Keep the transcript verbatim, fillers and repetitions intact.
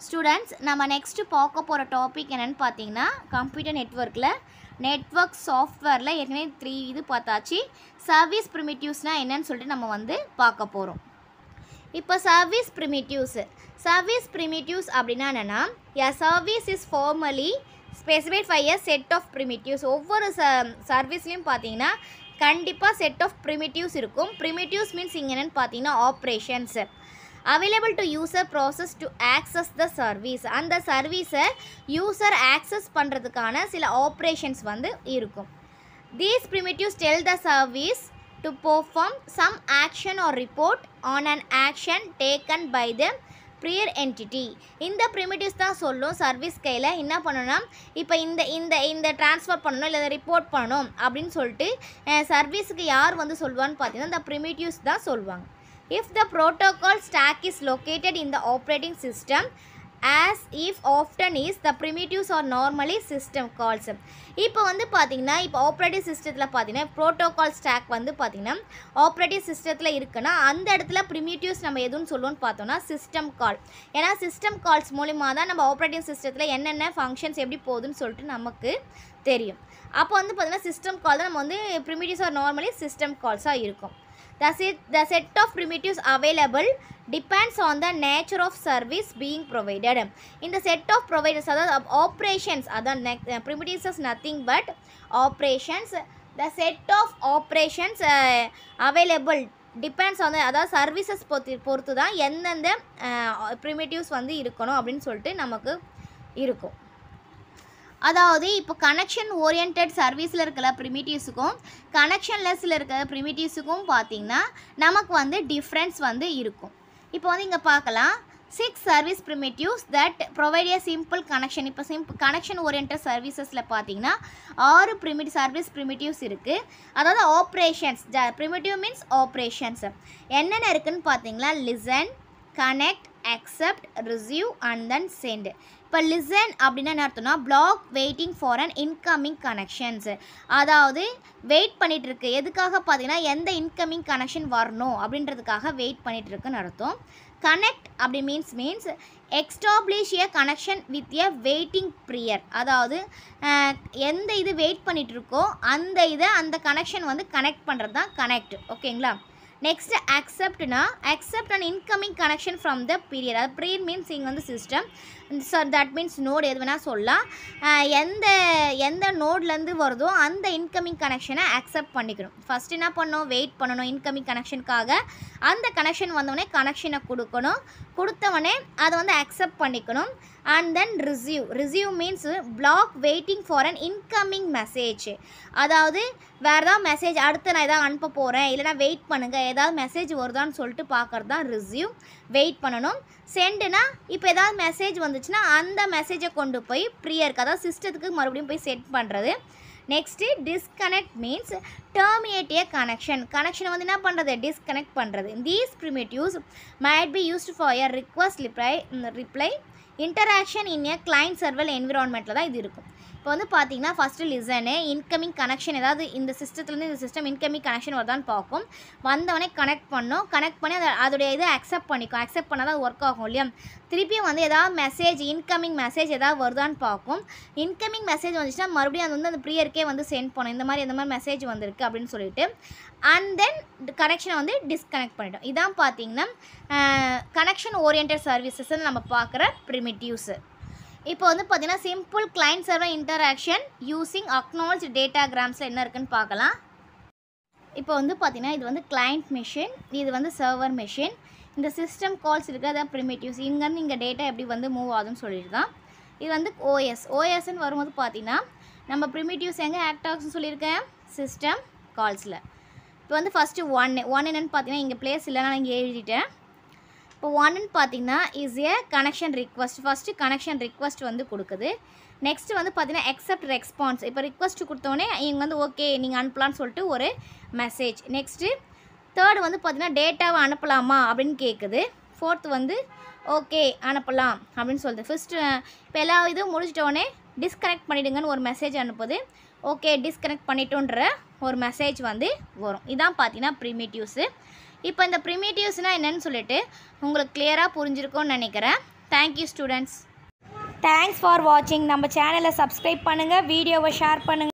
Students, நம்ம next பார்க்க போற டாபிக் என்னன்னு பாத்தீங்கன்னா கம்ப்யூட்டர் நெட்வொர்க்ல நெட்வொர்க் சாஃப்ட்வேர்ல ஏற்கனவே three இது பார்த்தாச்சு. சர்வீஸ் பிரிமிட்டிவ்ஸ்னா என்னன்னு சொல்லிட்டு நம்ம வந்து பார்க்க போறோம். இப்போ சர்வீஸ் பிரிமிட்டிவ்ஸ் சர்வீஸ் பிரிமிட்டிவ்ஸ் அப்படினா என்னன்னா a service is formally specified by a set of primitives. ஒவ்வொரு சர்வீஸ்லயும் பாத்தீங்கன்னா கண்டிப்பா set of primitives இருக்கும். Primitives means இங்க என்னன்னு பாத்தீங்கன்னா operations available to user process to access the service. அந்த சர்வீஸை யூசர் ஆக்சஸ் பண்ணுறதுக்கான சில ஆப்ரேஷன்ஸ் வந்து இருக்கும். These primitives tell the service to perform some action or report on an action taken by the prior entity. இந்த primitives தான் சொல்லும் service கையில் என்ன பண்ணணும்னா இப்போ இந்த இந்த இந்த ட்ரான்ஸ்ஃபர் பண்ணணும் இல்லை ரிப்போர்ட் பண்ணணும் அப்படின்னு சொல்லிட்டு சர்வீஸுக்கு யார் வந்து சொல்லுவான்னு பார்த்தீங்கன்னா இந்த primitives தான் சொல்லுவாங்க. If the protocol stack is located in the operating system, as if often is, the primitives are normally system calls. இப்போ வந்து பார்த்தீங்கன்னா இப்போ ஆப்ரேட்டிங் சிஸ்டத்தில் பார்த்தீங்கன்னா ப்ரோட்டோகால் ஸ்டாக் வந்து பார்த்தீங்கன்னா ஆப்ரேட்டிங் சிஸ்டத்தில் இருக்குன்னா அந்த இடத்துல ப்ரிமிட்டிவ்ஸ் நம்ம எதுன்னு சொல்லுவோம்னு பார்த்தோம்னா சிஸ்டம் கால். ஏன்னா சிஸ்டம் கால்ஸ் மூலிமா தான் நம்ம ஆப்ரேட்டிங் சிஸ்டத்தில் என்னென்ன ஃபங்க்ஷன்ஸ் எப்படி போகுதுன்னு சொல்லிட்டு நமக்கு தெரியும். அப்போ வந்து பார்த்தீங்கன்னா சிஸ்டம் கால் தான் நம்ம வந்து ப்ரிமிட்டிவ்ஸ் ஆர் நார்மலி சிஸ்டம் கால்ஸாக இருக்கும். The set, the set of primitives available depends on the nature of service being provided. In the set of providers, அதாவது operations, அதாவது primitives is nothing but operations. The set of operations uh, available depends on the அதாவது services பொறுத்து பொறுத்து தான் எந்தெந்த primitives வந்து இருக்கணும் அப்படின்னு சொல்லிட்டு நமக்கு இருக்கும். அதாவது இப்போ கனெக்ஷன் ஓரியன்ட் சர்வீஸில் இருக்கிற ப்ரிமிட்டிவ்ஸுக்கும் கனெக்ஷன்லெஸ்ஸில் இருக்கிற ப்ரிமிட்டிவ்ஸுக்கும் பார்த்திங்கன்னா நமக்கு வந்து டிஃப்ரென்ஸ் வந்து இருக்கும். இப்போ வந்து இங்கே பார்க்கலாம் six service primitives that provide a simple connection. இப்போ சிம்பிள் கனெக்ஷன் ஓரியன்ட் சர்வீசஸில் பார்த்தீங்கன்னா ஆறு ப்ரிமிட் சர்வீஸ் ப்ரிமிட்டிவ்ஸ் இருக்குது. அதாவது ஆப்ரேஷன்ஸ் ப்ரிமிட்டிவ் மீன்ஸ் ஆப்ரேஷன்ஸ் என்னென்ன இருக்குதுன்னு பார்த்தீங்கன்னா listen, connect, accept, receive and then send. இப்போ listen அப்படின்னா என்ன அர்த்தம்னா block waiting for an incoming connections. அதாவது வெயிட் பண்ணிட்டு இருக்கு எதுக்காக பார்த்தீங்கன்னா எந்த இன்கமிங் கனெக்ஷன் வரணும் அப்படின்றதுக்காக வெயிட் பண்ணிட்டு இருக்குன்னு அர்த்தம். கனெக்ட் அப்படி means means establish a connection with a waiting peer. அதாவது எந்த இது வெயிட் பண்ணிட்டு இருக்கோ அந்த இதை அந்த கனெக்ஷன் வந்து கனெக்ட் பண்ணுறது தான் கனெக்ட். ஓகேங்களா. நெக்ஸ்ட் அக்செப்ட்னா accept and incoming connection from the peer. அது ப்ரீயர் மீன்ஸ் இங்கே வந்து system so that means node எது வேணால் சொல்லலாம். எந்த எந்த நோட்லேருந்து வருதோ அந்த இன்கமிங் கனெக்ஷனை அக்செப்ட் பண்ணிக்கணும். ஃபஸ்ட் என்ன பண்ணணும் வெயிட் பண்ணணும் இன்கமிங் கனெக்ஷனுக்காக. அந்த கனெக்ஷன் வந்தவொடனே கனெக்ஷனை கொடுக்கணும். கொடுத்தவொடனே அதை வந்து அக்செப்ட் பண்ணிக்கணும். And then receive receive means block waiting for an incoming message. அதாவது வேறு ஏதாவது மெசேஜ் அடுத்து நான் எதாவது அனுப்ப போகிறேன் இல்லைனா வெயிட் பண்ணுங்கள் ஏதாவது மெசேஜ் வருதான்னு சொல்லிட்டு பார்க்குறது தான் ரிசீவ் வெயிட் பண்ணணும். சென்டுனா இப்போ ஏதாவது மெசேஜ் வந்துச்சுன்னா அந்த மெசேஜை கொண்டு போய் ப்ரியருக்கு அதாவது சிஸ்டத்துக்கு மறுபடியும் போய் செட் பண்ணுறது. Next disconnect means terminate a connection. கனெக்ஷனை வந்து என்ன பண்ணுறது டிஸ்கனெக்ட் பண்ணுறது. These primitives might be used for a request reply reply interaction in a client server என்விரான்மெண்ட்டில் தான் இது இருக்கும். இப்போ வந்து பார்த்தீங்கன்னா ஃபஸ்ட்டு லிசனு இன்கமிங் கனெக்ஷன் ஏதாவது இந்த சிஸ்டத்துலேருந்து இந்த சிஸ்டம் இன்கமிங் கனெக்ஷன் வருதான்னு பார்க்கும். வந்தவொடனே கனெக்ட் பண்ணோம். கனெக்ட் பண்ணி அதை அதோடைய இதை அக்செப்ட் பண்ணிக்கும். அக்செப்ட் பண்ணால் தான் ஒர்க் ஆகும் இல்லையா. திருப்பியும் வந்து ஏதாவது மெசேஜ் இன்கமிங் மெசேஜ் ஏதாவது வருதான்னு பார்க்கும். இன்கமிங் மெசேஜ் வந்துச்சுன்னா மறுபடியும் அது வந்து அந்த ப்ரியருக்கே வந்து சென்ட் பண்ணும் இந்த மாதிரி இந்த மாதிரி மெசேஜ் வந்திருக்கு அப்படின்னு சொல்லிட்டு. அண்ட் தென் கனெக்ஷனை வந்து டிஸ்கனெக்ட் பண்ணிட்டோம். இதான் பார்த்தீங்கன்னா கனெக்ஷன் ஓரியன்ட் சர்வீசஸ்ன்னு நம்ம பார்க்குற ப்ரிமிட்டிவ்ஸு. இப்போ வந்து பார்த்தீங்கன்னா simple client server interaction using acknowledge டேட்டாகிராம்ஸில் என்ன இருக்குன்னு பார்க்கலாம். இப்போ வந்து பார்த்தீங்கன்னா இது வந்து கிளைண்ட் மெஷின், இது வந்து சர்வர் மெஷின். இந்த சிஸ்டம் கால்ஸ் இருக்கிறத ப்ரிமிட்டிவ்ஸ் இங்கேருந்து இங்கே டேட்டா எப்படி வந்து மூவ் ஆகுதுன்னு சொல்லிட்டு தான். இது வந்து ஓஎஸ் ஓஎஸ்ன்னு வரும்போது பார்த்தீங்கன்னா நம்ம ப்ரிமிட்டிவ்ஸ் எங்கே ஆக்ட் ஆகுதுன்னு சொல்லியிருக்கேன் சிஸ்டம் கால்ஸில். இப்போ வந்து ஃபஸ்ட்டு ஒன் ஒன் என்னென்னு பார்த்தீங்கன்னா இங்கே பிளேஸ் இல்லைனா நான் இங்கே எழுதிட்டேன். இப்போ ஒன்னு பார்த்தீங்கன்னா is a connection request. First connection request வந்து கொடுக்குது. நெக்ஸ்ட்டு வந்து பார்த்தீங்கன்னா எக்ஸப்ட் ரெஸ்பான்ஸ். இப்போ ரிக்வஸ்ட் கொடுத்தோடனே இங்கே வந்து ஓகே நீங்கள் அனுப்பலான்னு சொல்லிட்டு ஒரு மெசேஜ். நெக்ஸ்ட்டு தேர்டு வந்து பார்த்தீங்கன்னா டேட்டாவை அனுப்பலாமா அப்படின்னு கேட்குது. ஃபோர்த்து வந்து ஓகே அனுப்பலாம் அப்படின்னு சொல்லுது. ஃபஸ்ட்டு இப்போ எல்லா இதுவும் முடிச்சிட்டோடனே டிஸ்கனெக்ட் பண்ணிவிடுங்கன்னு ஒரு மெசேஜ் அனுப்புது. ஓகே டிஸ்கனெக்ட் பண்ணிட்டோன்ற ஒரு மெசேஜ் வந்து வரும். இதான் பார்த்தீங்கன்னா ப்ரிமிட்டிவ்ஸு. இப்போ இந்த ப்ரிமிட்டிவ்ஸ்னால் என்னென்னு சொல்லிட்டு உங்களுக்கு கிளியராக புரிஞ்சிருக்கும்னு நினைக்கிறேன். Thank you students. தேங்க்ஸ் ஃபார் வாட்சிங். நம்ம சேனலை சப்ஸ்கிரைப் பண்ணுங்கள், வீடியோவை ஷேர் பண்ணுங்கள்.